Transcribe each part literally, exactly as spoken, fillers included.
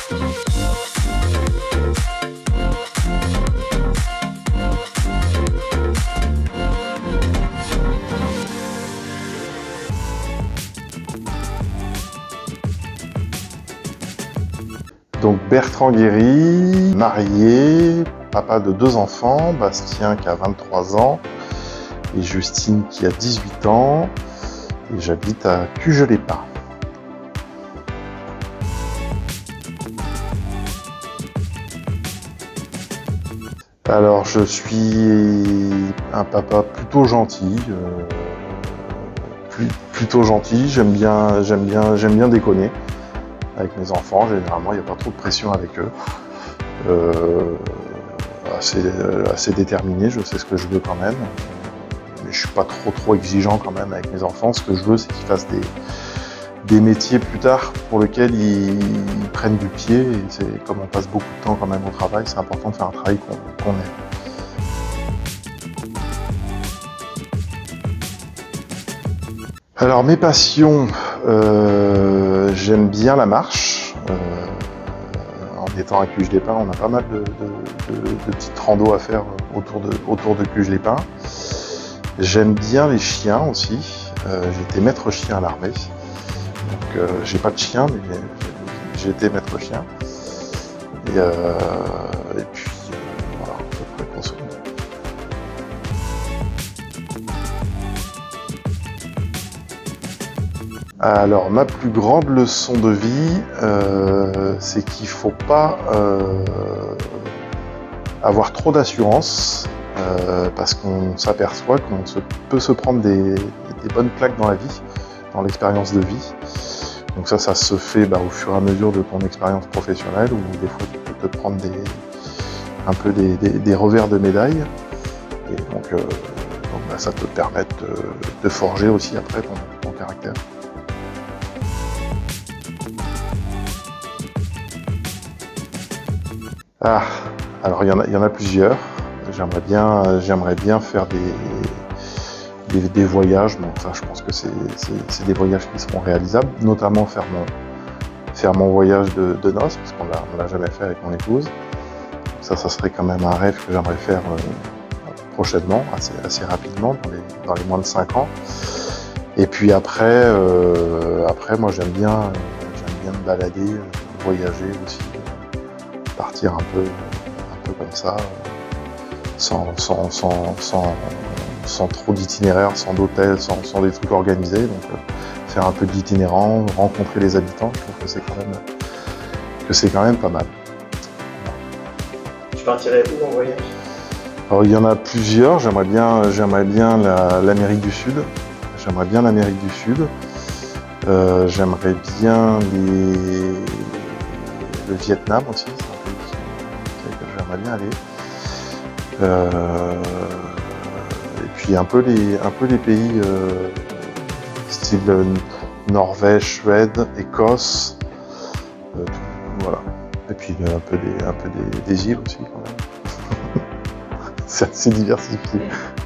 Donc Bertrand Guéry, marié, papa de deux enfants, Bastien qui a vingt-trois ans et Justine qui a dix-huit ans, et j'habite à Cuges-les-Pins. Alors je suis un papa plutôt gentil, euh, plus, plutôt gentil, j'aime bien, j'aime bien, j'aime bien déconner avec mes enfants. Généralement il n'y a pas trop de pression avec eux. Euh, assez, assez déterminé, je sais ce que je veux quand même, mais je suis pas trop trop exigeant quand même avec mes enfants. Ce que je veux, c'est qu'ils fassent des, des métiers plus tard pour lesquels ils, ils prennent du pied, et c'est comme on passe beaucoup de temps quand même au travail, c'est important de faire un travail qu'on qu'on aime. Alors mes passions, euh, j'aime bien la marche. Euh, en étant à Cuges-les-Pins, on a pas mal de, de, de, de petites randos à faire autour de, autour de Cuges-les-Pins. J'aime bien les chiens aussi. Euh, j'ai été maître chien à l'armée. Donc euh, j'ai pas de chien, mais j'ai été maître chien. Et, euh, et puis euh, voilà, à peu près grosso modo. Alors ma plus grande leçon de vie, euh, c'est qu'il faut pas euh, avoir trop d'assurance, euh, parce qu'on s'aperçoit qu'on se, peut se prendre des, des bonnes claques dans la vie, dans l'expérience de vie. Donc ça, ça se fait bah, au fur et à mesure de ton expérience professionnelle, où des fois tu peux te prendre des, un peu des, des, des revers de médaille. Et donc, euh, donc bah, ça peut permettre de, de forger aussi après ton, ton caractère. Ah, alors il y en a, il y en a plusieurs. J'aimerais bien, j'aimerais bien faire des, des, des voyages. Bon, ça, je pense que c'est des voyages qui seront réalisables, notamment faire mon, faire mon voyage de, de noces, parce qu'on l'a, on l'a jamais fait avec mon épouse. Ça, ça serait quand même un rêve que j'aimerais faire euh, prochainement, assez, assez rapidement, dans les, dans les moins de cinq ans. Et puis après, euh, après, moi j'aime bien, j'aime bien me balader, voyager aussi. Partir un peu, un peu comme ça, sans, sans, sans, sans, sans trop d'itinéraires, sans d'hôtel, sans, sans des trucs organisés. Donc euh, faire un peu d'itinérant, rencontrer les habitants, je trouve que c'est quand même, que c'est quand même pas mal. Tu partirais où en voyage? Alors il y en a plusieurs. J'aimerais bien, j'aimerais bien l'Amérique du Sud. J'aimerais bien l'Amérique du Sud. Euh, j'aimerais bien les... le Vietnam aussi. J'aimerais bien aller. Euh, et puis un peu les, un peu les pays euh, style Norvège, Suède, Écosse, euh, tout, voilà. Et puis un peu des, un peu des, des îles aussi quand même. C'est assez diversifié.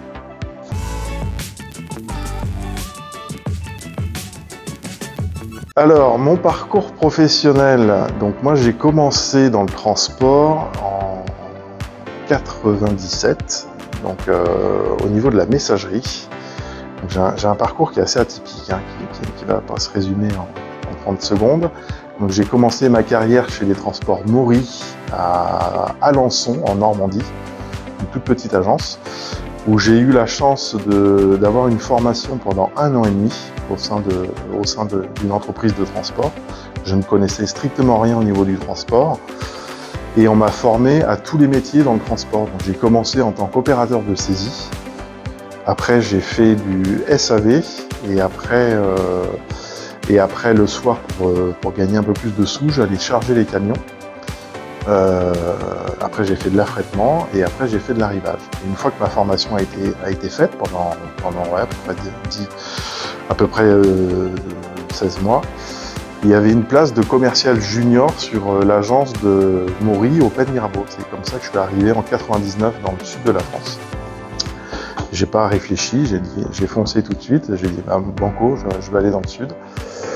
Alors, mon parcours professionnel, donc moi j'ai commencé dans le transport en quatre-vingt-dix-sept, donc euh, au niveau de la messagerie. J'ai un, un parcours qui est assez atypique, hein, qui ne va pas se résumer en, en trente secondes. Donc j'ai commencé ma carrière chez les transports Maury à Alençon, en Normandie, une toute petite agence, où j'ai eu la chance d'avoir une formation pendant un an et demi au sein de, au sein d'une entreprise de transport. Je ne connaissais strictement rien au niveau du transport et on m'a formé à tous les métiers dans le transport. Donc j'ai commencé en tant qu'opérateur de saisie. Après j'ai fait du S A V et après, euh, et après le soir pour, pour gagner un peu plus de sous, j'allais charger les camions. Euh, après j'ai fait de l'affrètement et après j'ai fait de l'arrivage. Une fois que ma formation a été, a été faite pendant, pendant ouais, à peu près, dix, à peu près euh, seize mois, il y avait une place de commercial junior sur euh, l'agence de Maury au Pen Mirabeau. C'est comme ça que je suis arrivé en quatre-vingt-dix-neuf dans le sud de la France. J'ai pas réfléchi, j'ai dit, j'ai foncé tout de suite, j'ai dit bah, banco, je, je vais aller dans le sud.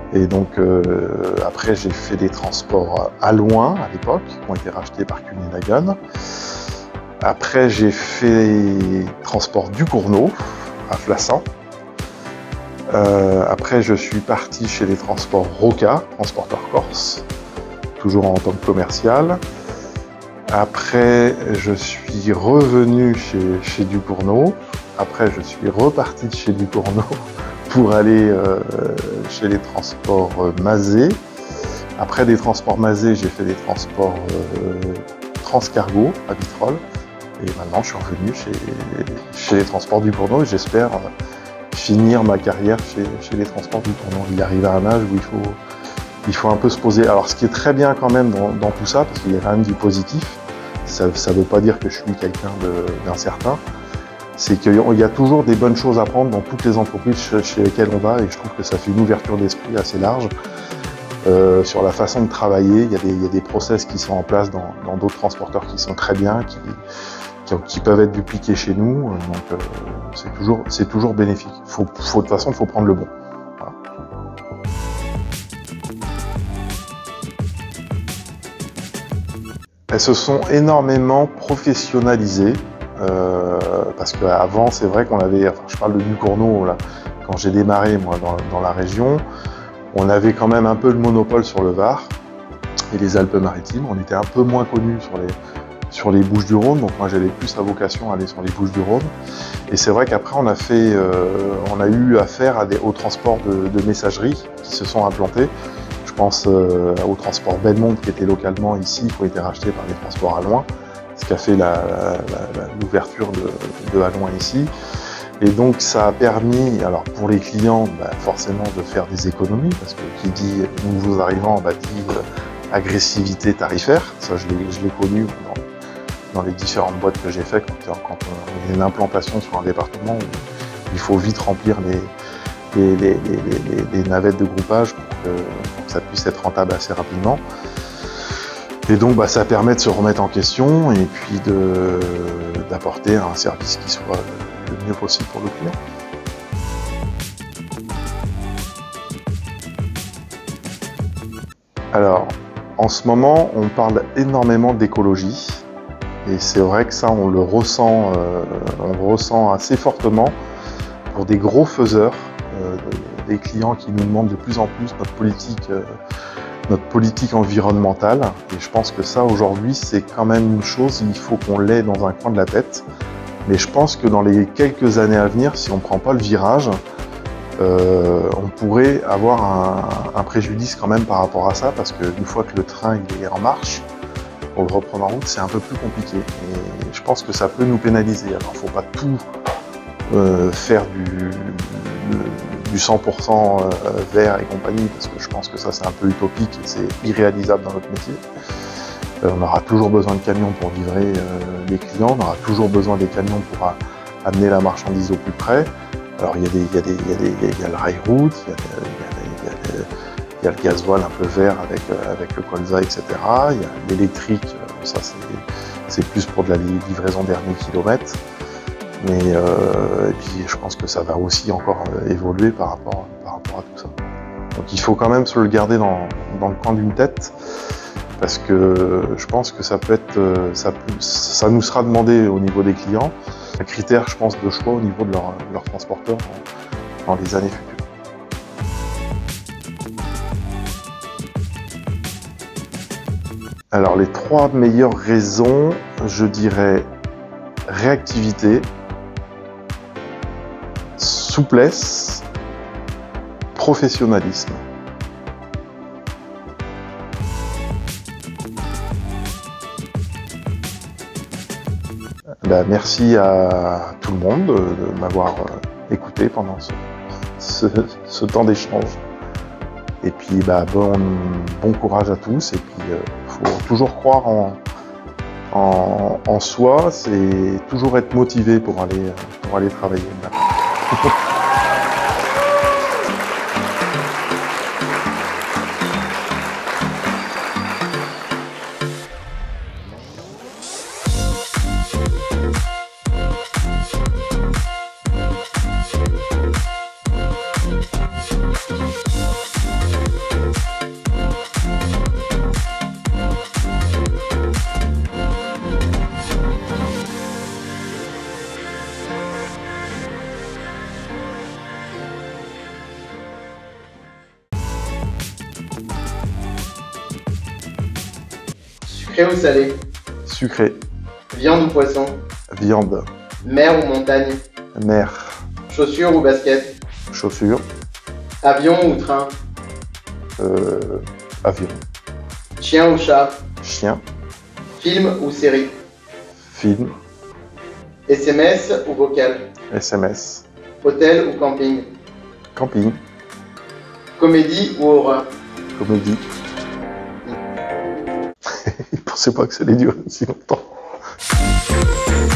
Et donc euh, après j'ai fait des transports à Loin à l'époque, qui ont été rachetés par Kuehne+Nagel. Après j'ai fait transport du Cournot à Flassan. Euh, après je suis parti chez les transports Roca, transporteur corse, toujours en tant que commercial. Après je suis revenu chez, chez Ducournau. Après je suis reparti de chez Ducournau pour aller euh, chez les transports euh, Mazé. Après des transports Mazé, j'ai fait des transports euh, Transcargo à Vitrolles. Et maintenant, je suis revenu chez, chez les transports Ducournau et j'espère euh, finir ma carrière chez, chez les transports Ducournau. Il arrive à un âge où il faut, il faut un peu se poser. Alors, ce qui est très bien quand même dans, dans tout ça, parce qu'il y a quand même du positif, ça ne veut pas dire que je suis quelqu'un d'incertain, c'est qu'il y a toujours des bonnes choses à prendre dans toutes les entreprises chez lesquelles on va, et je trouve que ça fait une ouverture d'esprit assez large euh, sur la façon de travailler. Il y a des, il y a des process qui sont en place dans d'autres transporteurs qui sont très bien, qui, qui, qui peuvent être dupliqués chez nous, donc euh, c'est toujours, c'est toujours bénéfique. Faut, faut, de toute façon, il faut prendre le bon. Voilà. Elles se sont énormément professionnalisées. Euh, parce qu'avant, c'est vrai qu'on avait, enfin, je parle de Ducournau, là, quand j'ai démarré moi dans, dans la région, on avait quand même un peu le monopole sur le Var et les Alpes-Maritimes. On était un peu moins connus sur les, sur les Bouches-du-Rhône, donc moi j'avais plus la vocation à aller sur les Bouches-du-Rhône. Et c'est vrai qu'après on a fait, euh, on a eu affaire à des, aux transports de, de messagerie qui se sont implantés. Je pense euh, au transport Belmonte qui était localement ici, qui a été racheté par les transports à Loin, ce qui a fait l'ouverture de, de Alloin ici. Et donc ça a permis, alors pour les clients, bah, forcément de faire des économies, parce que qui dit nouveaux arrivants, bah, dit euh, agressivité tarifaire. Ça je l'ai connu dans, dans les différentes boîtes que j'ai faites quand, quand on a une implantation sur un département où il faut vite remplir les, les, les, les, les, les navettes de groupage pour que, pour que ça puisse être rentable assez rapidement. Et donc bah, ça permet de se remettre en question et puis d'apporter un service qui soit le mieux possible pour le client. Alors, en ce moment, on parle énormément d'écologie et c'est vrai que ça, on le ressent, euh, on le ressent assez fortement pour des gros faiseurs, euh, des clients qui nous demandent de plus en plus notre politique euh, notre politique environnementale, et je pense que ça aujourd'hui c'est quand même une chose, il faut qu'on l'ait dans un coin de la tête, mais je pense que dans les quelques années à venir, si on ne prend pas le virage, euh, on pourrait avoir un, un préjudice quand même par rapport à ça, parce qu'une fois que le train il est en marche, pour le reprendre en route, c'est un peu plus compliqué, et je pense que ça peut nous pénaliser. Alors il ne faut pas tout euh, faire du, du cent pour cent vert et compagnie, parce que je pense que ça c'est un peu utopique et c'est irréalisable dans notre métier. Euh, on aura toujours besoin de camions pour livrer euh, les clients, on aura toujours besoin des camions pour a, amener la marchandise au plus près. Alors il y a, des, il y a, des, il y a, des, il y a le rail route, il y a, il y a, il y a, il y a le gasoil un peu vert avec, avec le colza, et cetera. Il y a l'électrique, ça c'est plus pour de la livraison dernier kilomètre. Mais euh, et puis je pense que ça va aussi encore évoluer par rapport, par rapport à tout ça. Donc il faut quand même se le garder dans, dans le coin d'une tête, parce que je pense que ça peut être, ça, ça nous sera demandé au niveau des clients, un critère je pense de choix au niveau de leur, de leur transporteur dans, dans les années futures. Alors les trois meilleures raisons, je dirais réactivité, souplesse, professionnalisme. Ben, merci à tout le monde de m'avoir écouté pendant ce, ce, ce temps d'échange. Et puis ben, bon, bon courage à tous, et puis il euh, faut toujours croire en, en, en soi, c'est toujours être motivé pour aller, pour aller travailler. Sucré ou salé? Sucré. Viande ou poisson? Viande. Mer ou montagne? Mer. Chaussures ou basket? Chaussures. Avion ou train? Euh, avion. Chien ou chat? Chien. Film ou série? Film. S M S ou vocal? S M S. Hôtel ou camping? Camping. Comédie ou horreur? Comédie. Je pensais pas que ça allait durer aussi longtemps.